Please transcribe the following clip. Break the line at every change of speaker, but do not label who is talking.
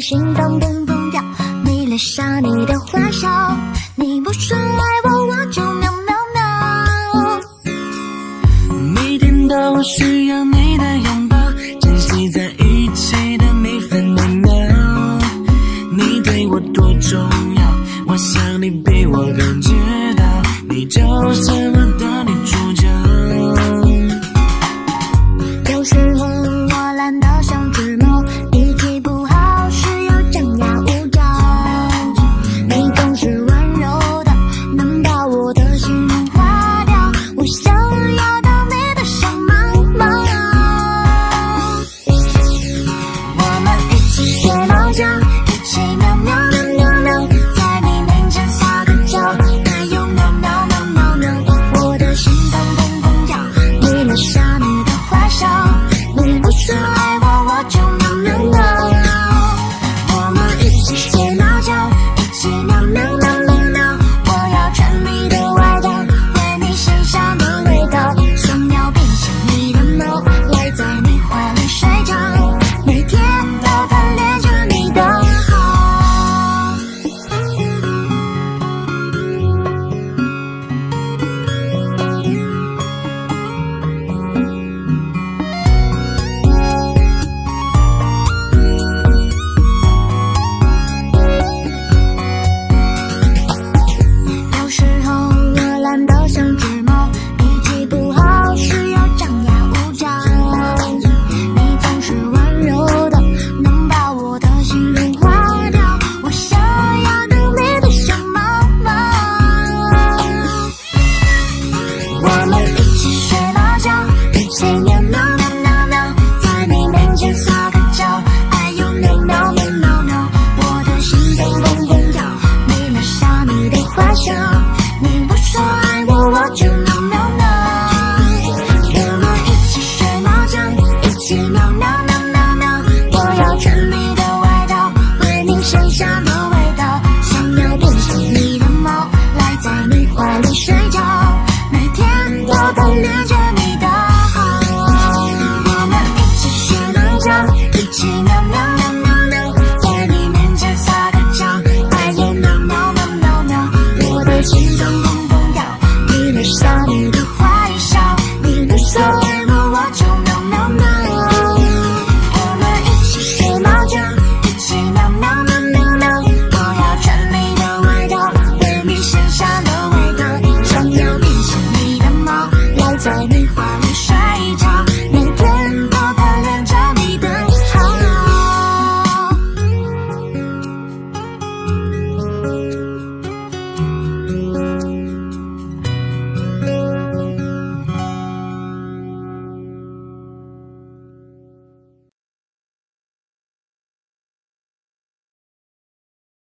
心动蹦蹦跳，迷恋上你的坏笑，你不说爱我，我就喵喵喵。
每天都需要你的拥抱，珍惜在一起的每分每秒。你对我多重要，我想你比我更知道，你就是我的女主角。
有时候我懒得像只猫，脾气不好时又张牙舞爪，你总是温柔的，能把我的心融化掉，我想要当你的小猫猫。我们一起睡猫觉，一起喵喵喵喵喵，在你面前撒个娇，还有喵喵喵喵喵，我的心脏砰砰跳，迷恋上你的坏笑，你不说爱我，我就喵喵喵。我们一起睡猫觉，一起喵喵喵喵喵，我要穿你的外套，闻你身上的味道，想要变成你的猫，赖在你怀里睡觉，每天都贪恋着你的好。有时候我懒得像只猫，脾气不好时要张牙舞爪，你总是温柔的，能把我的心融化掉，我想要当你的小猫猫。我们一起睡猫觉，一起喵喵喵喵喵，在你面前撒个娇，哎呦喵喵喵喵喵，我的心脏砰砰跳，迷恋上你的坏笑，你不说爱我，我就喵喵喵。我们一起睡猫觉，一起喵喵喵喵喵，我要穿你的外套，闻你身上的味道，想要变成你的猫，赖在你怀里睡觉，每天都贪恋着你的好。我们一起睡猫觉，一起喵喵。